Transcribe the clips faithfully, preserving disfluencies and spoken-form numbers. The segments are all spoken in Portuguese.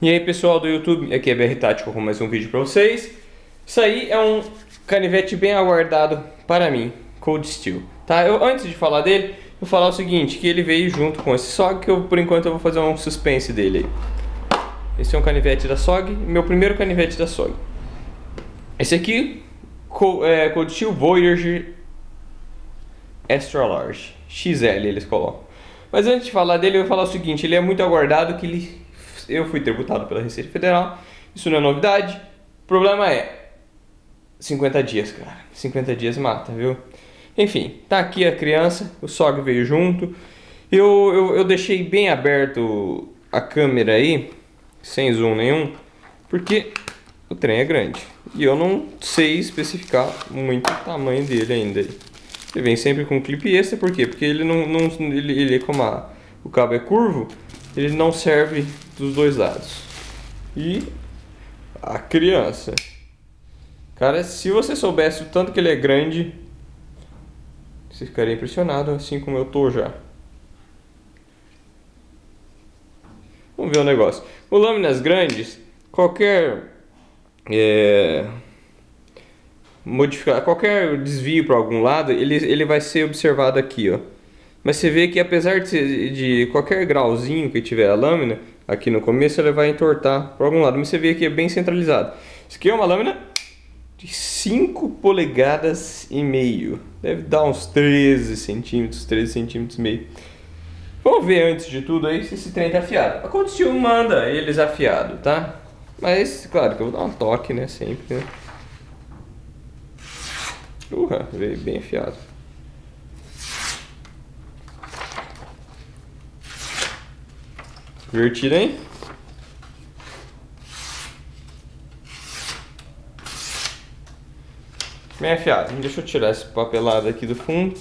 E aí pessoal do YouTube, aqui é B R Tático com mais um vídeo pra vocês. Isso aí é um canivete bem aguardado para mim, Cold Steel, tá? Eu, antes de falar dele, eu vou falar o seguinte, que ele veio junto com esse S O G, que eu, por enquanto eu vou fazer um suspense dele aí. Esse é um canivete da S O G, meu primeiro canivete da S O G. Esse aqui, é, Cold Steel Voyager Extra Large, X L eles colocam. Mas antes de falar dele, eu vou falar o seguinte, ele é muito aguardado, que ele... eu fui tributado pela Receita Federal, isso não é novidade. O problema é cinquenta dias, cara. cinquenta dias mata, viu? Enfim, tá aqui a criança, o S O G veio junto. Eu, eu, eu deixei bem aberto a câmera aí, sem zoom nenhum, porque o trem é grande. E eu não sei especificar muito o tamanho dele ainda. Ele vem sempre com um clipe extra, por quê? Porque ele não, não ele, ele como a, o cabo é curvo, ele não serve dos dois lados. E a criança, cara, se você soubesse o tanto que ele é grande, você ficaria impressionado, assim como eu tô já. Vamos ver o negócio. Com lâminas grandes, qualquer é, modificar, qualquer desvio para algum lado, ele, ele vai ser observado aqui, ó. Mas você vê que apesar de, de qualquer grauzinho que tiver a lâmina, aqui no começo ela vai entortar para algum lado. Mas você vê que é bem centralizado. Isso aqui é uma lâmina de cinco polegadas e meio. Deve dar uns treze centímetros, treze centímetros e meio. Vamos ver antes de tudo aí se esse trem tá afiado. A Cold Steel manda eles afiado, tá? Mas claro que eu vou dar um toque, né? Sempre, né? Urra, veio bem afiado. Divertido, hein? Bem afiado. Deixa eu tirar esse papelado aqui do fundo.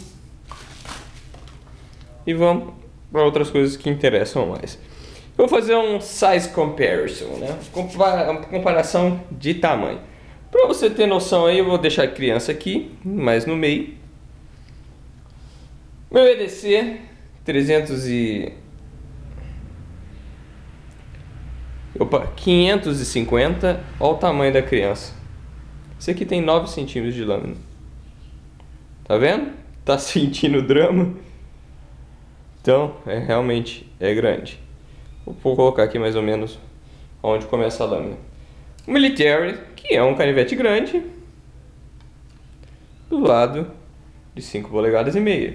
E vamos para outras coisas que interessam mais. Eu vou fazer um size comparison, né? Comparação de tamanho. Para você ter noção aí, eu vou deixar a criança aqui, mais no meio. Meu E D C trezentos e... Opa, quinhentos e cinquenta, olha o tamanho da criança. Esse aqui tem nove centímetros de lâmina. Tá vendo? Tá sentindo o drama? Então, é, realmente é grande. Vou colocar aqui mais ou menos onde começa a lâmina. O Military, que é um canivete grande, do lado de cinco polegadas e meia.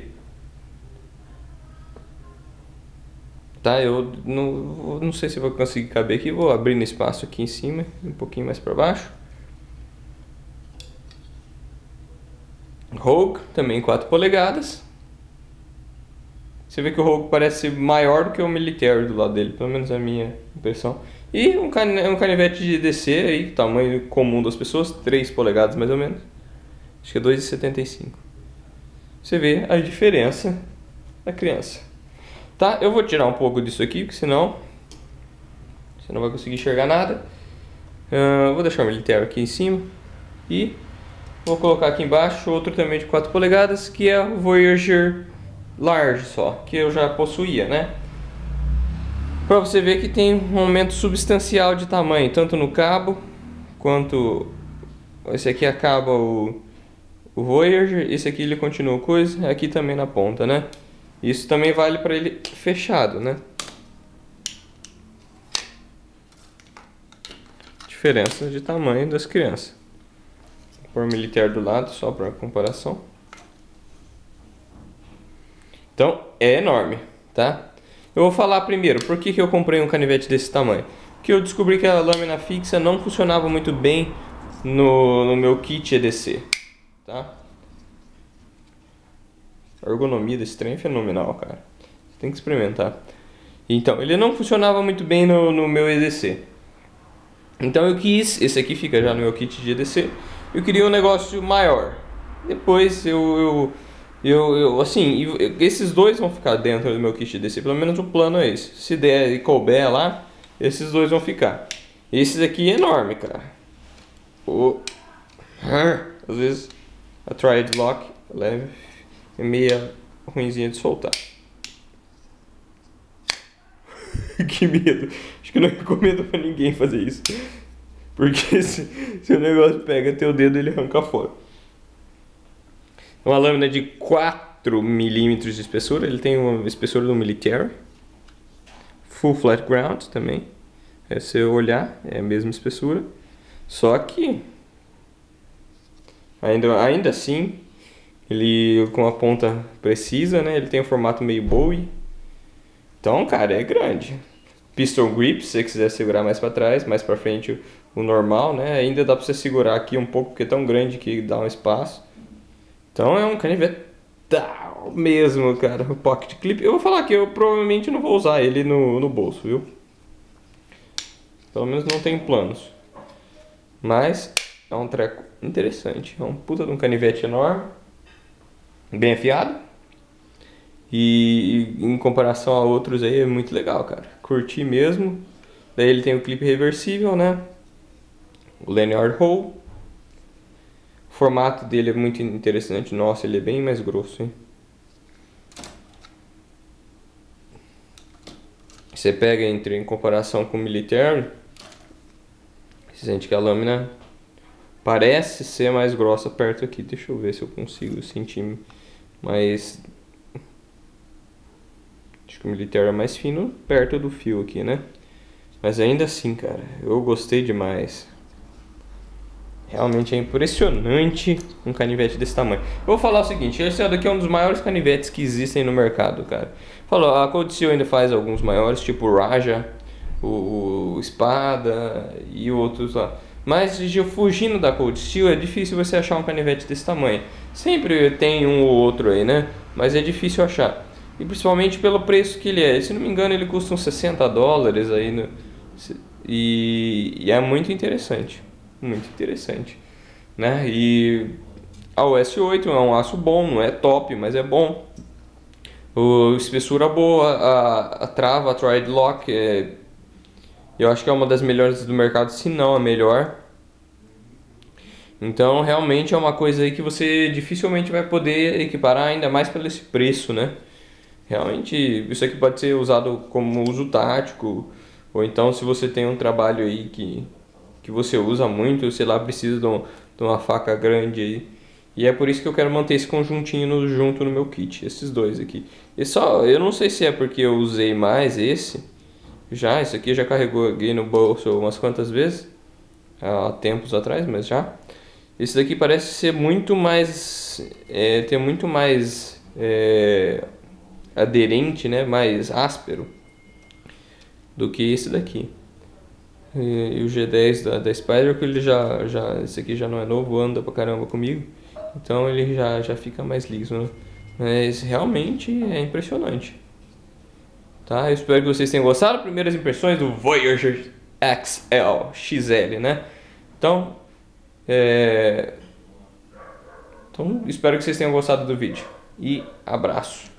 Tá, eu não, não sei se vou conseguir caber aqui, vou abrir no espaço aqui em cima, um pouquinho mais para baixo. Rogue, também quatro polegadas. Você vê que o Rogue parece maior do que o Military do lado dele, pelo menos é a minha impressão. E um, can, um canivete de D C, aí, tamanho comum das pessoas, três polegadas mais ou menos. Acho que é dois e setenta e cinco. Você vê a diferença da criança. Tá, eu vou tirar um pouco disso aqui, porque senão você não vai conseguir enxergar nada. Uh, vou deixar o Military aqui em cima. E vou colocar aqui embaixo outro também de quatro polegadas, que é o Voyager Large só, que eu já possuía, né? Pra você ver que tem um aumento substancial de tamanho, tanto no cabo, quanto... Esse aqui acaba o, o Voyager, esse aqui ele continua coisa, aqui também na ponta, né? Isso também vale para ele fechado, né? Diferença de tamanho das crianças. Vou pôr o Military do lado, só para comparação. Então, é enorme, tá? Eu vou falar primeiro, por que que eu comprei um canivete desse tamanho? Porque eu descobri que a lâmina fixa não funcionava muito bem no, no meu kit E D C, tá? A ergonomia desse trem é fenomenal, cara. Você tem que experimentar. Então, ele não funcionava muito bem no, no meu E D C. Então eu quis, esse aqui fica já no meu kit de E D C, eu queria um negócio maior. Depois eu, eu, eu, eu assim, esses dois vão ficar dentro do meu kit de E D C, pelo menos o plano é esse. Se der e couber lá, esses dois vão ficar. Esses aqui é enorme, cara. O... Às vezes a Triad Lock leve é meia ruinzinha de soltar. que medo. Acho que eu não recomendo pra ninguém fazer isso. Porque se, se o negócio pega teu dedo, ele arranca fora. Uma lâmina de quatro milímetros de espessura. Ele tem uma espessura do Military. Full flat ground também. É, se você olhar, é a mesma espessura. Só que ainda, ainda assim, ele com a ponta precisa, né? Ele tem um formato meio Bowie. Então, cara, é grande. Pistol grip, se você quiser segurar mais para trás, mais para frente o, o normal, né? Ainda dá para você segurar aqui um pouco, porque é tão grande que dá um espaço. Então é um canivetão mesmo, cara. O pocket clip. Eu vou falar que eu provavelmente não vou usar ele no, no bolso, viu? Pelo menos não tenho planos. Mas é um treco interessante. É um puta de um canivete enorme. Bem afiado. E em comparação a outros aí é muito legal, cara. Curti mesmo. Daí ele tem o clipe reversível, né? O lanyard hole. O formato dele é muito interessante. Nossa, ele é bem mais grosso, hein? Você pega entre em comparação com o Military, você sente que a lâmina parece ser mais grossa perto aqui. Deixa eu ver se eu consigo sentir mais. Acho que o Military é mais fino perto do fio aqui, né? Mas ainda assim, cara, eu gostei demais. Realmente é impressionante um canivete desse tamanho. Eu vou falar o seguinte, esse daqui é um dos maiores canivetes que existem no mercado, cara. Falou, a Cold Steel ainda faz alguns maiores, tipo o Raja, o, o Espada e outros lá. Mas fugindo da Cold Steel é difícil você achar um canivete desse tamanho. Sempre tem um ou outro aí, né? Mas é difícil achar. E principalmente pelo preço que ele é. Se não me engano, ele custa uns sessenta dólares aí. No, e, e é muito interessante. Muito interessante, né? E a U S oito é um aço bom, não é top, mas é bom. O espessura boa, a, a trava, a Thread Lock, é, eu acho que é uma das melhores do mercado, se não a melhor. Então realmente é uma coisa aí que você dificilmente vai poder equiparar, ainda mais pelo esse preço, né? Realmente isso aqui pode ser usado como uso tático, ou então se você tem um trabalho aí que que você usa muito, sei lá, precisa de, um, de uma faca grande aí. E é por isso que eu quero manter esse conjuntinho no, junto no meu kit, esses dois aqui. E só, eu não sei se é porque eu usei mais esse, já, esse aqui já carregou aqui no bolso umas quantas vezes, há tempos atrás, mas já. Esse daqui parece ser muito mais, é, ter muito mais é, aderente, né, mais áspero do que esse daqui. E o G dez da, da Spyder, que ele já, já, esse aqui já não é novo, anda pra caramba comigo, então ele já, já fica mais liso, né? Mas realmente é impressionante, tá? Eu espero que vocês tenham gostado. Primeiras impressões do Voyager X L, X L, né? Então, é... então espero que vocês tenham gostado do vídeo e abraço.